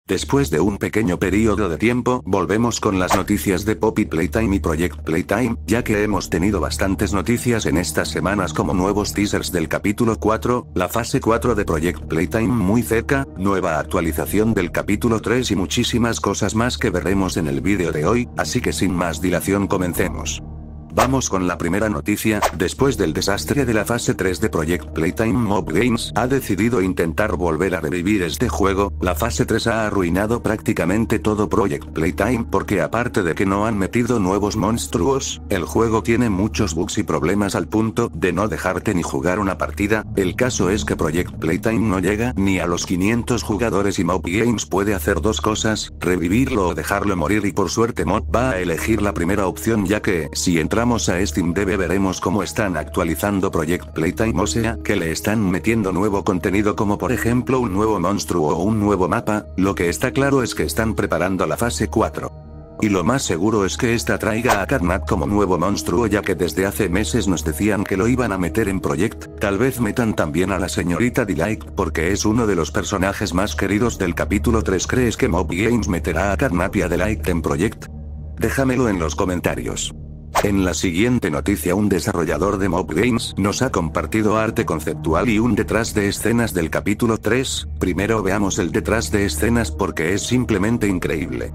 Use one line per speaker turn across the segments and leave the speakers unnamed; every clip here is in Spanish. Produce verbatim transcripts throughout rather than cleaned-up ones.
Después de un pequeño periodo de tiempo, volvemos con las noticias de Poppy Playtime y Project Playtime, ya que hemos tenido bastantes noticias en estas semanas como nuevos teasers del capítulo cuatro, la fase cuatro de Project Playtime muy cerca, nueva actualización del capítulo tres y muchísimas cosas más que veremos en el vídeo de hoy, así que sin más dilación comencemos. Vamos con la primera noticia. Después del desastre de la fase tres de Project Playtime, Mob Games ha decidido intentar volver a revivir este juego. La fase tres ha arruinado prácticamente todo Project Playtime porque aparte de que no han metido nuevos monstruos, el juego tiene muchos bugs y problemas al punto de no dejarte ni jugar una partida. El caso es que Project Playtime no llega ni a los quinientos jugadores y Mob Games puede hacer dos cosas, revivirlo o dejarlo morir, y por suerte Mob va a elegir la primera opción, ya que si entra Entramos a Steam Dev veremos cómo están actualizando Project Playtime, o sea, que le están metiendo nuevo contenido como por ejemplo un nuevo monstruo o un nuevo mapa. Lo que está claro es que están preparando la fase cuatro. Y lo más seguro es que esta traiga a Catnap como nuevo monstruo, ya que desde hace meses nos decían que lo iban a meter en Project. Tal vez metan también a la señorita Delight, porque es uno de los personajes más queridos del capítulo tres. ¿Crees que Mob Games meterá a Catnap y a Delight en Project? Déjamelo en los comentarios. En la siguiente noticia, un desarrollador de Mob Games nos ha compartido arte conceptual y un detrás de escenas del capítulo tres. Primero veamos el detrás de escenas porque es simplemente increíble.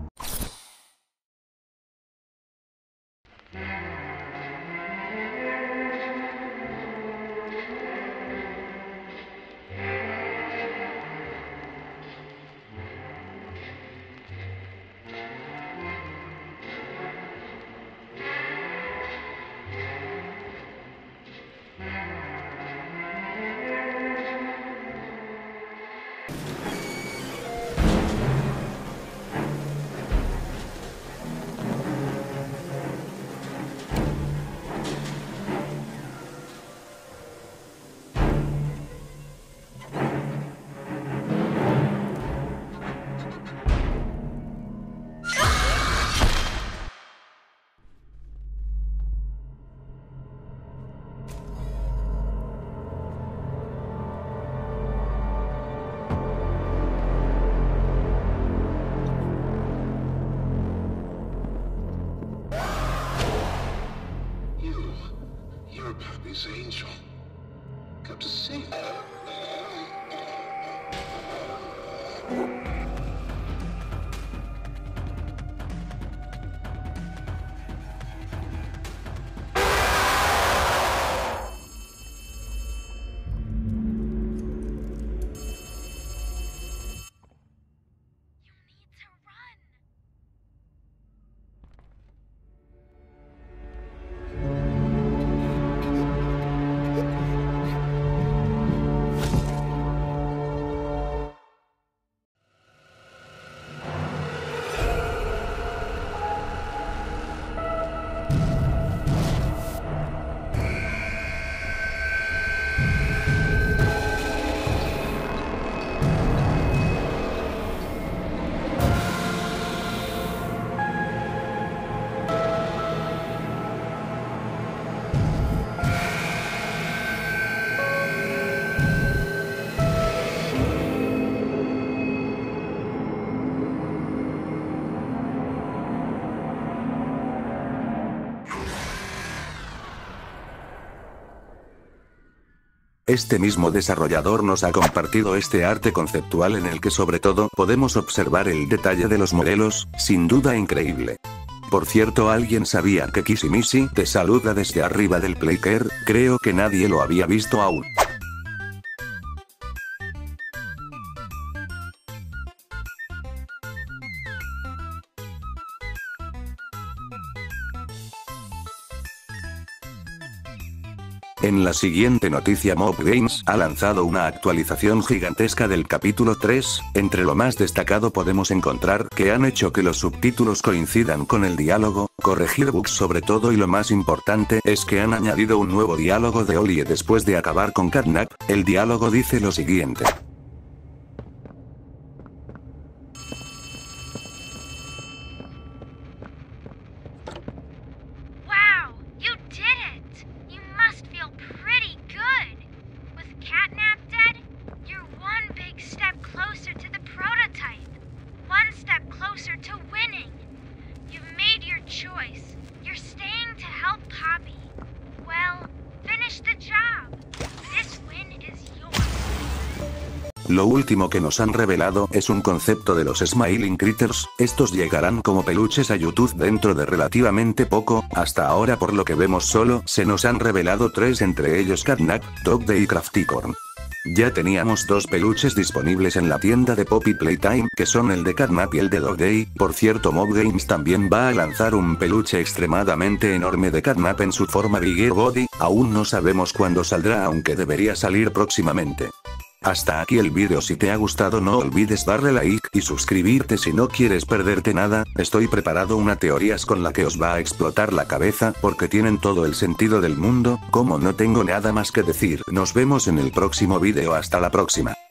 Pappy's angel. Come to save her.
Este mismo desarrollador nos ha compartido este arte conceptual en el que sobre todo podemos observar el detalle de los modelos, sin duda increíble. Por cierto, ¿alguien sabía que Kissy te saluda desde arriba del Playker? Creo que nadie lo había visto aún. En la siguiente noticia, Mob Games ha lanzado una actualización gigantesca del capítulo tres, entre lo más destacado podemos encontrar que han hecho que los subtítulos coincidan con el diálogo, corregir bugs sobre todo, y lo más importante es que han añadido un nuevo diálogo de Ollie después de acabar con Catnap. El diálogo dice lo siguiente. Lo último que nos han revelado es un concepto de los Smiling Critters, estos llegarán como peluches a YouTube dentro de relativamente poco, hasta ahora por lo que vemos solo se nos han revelado tres, entre ellos Catnap, Dog Day y Crafticorn. Ya teníamos dos peluches disponibles en la tienda de Poppy Playtime, que son el de Catnap y el de Dog Day. Por cierto, Mob Games también va a lanzar un peluche extremadamente enorme de Catnap en su forma Bigger Body, aún no sabemos cuándo saldrá, aunque debería salir próximamente. Hasta aquí el vídeo. Si te ha gustado no olvides darle like y suscribirte si no quieres perderte nada. Estoy preparado una teorías con la que os va a explotar la cabeza porque tienen todo el sentido del mundo. Como no tengo nada más que decir, nos vemos en el próximo vídeo. Hasta la próxima.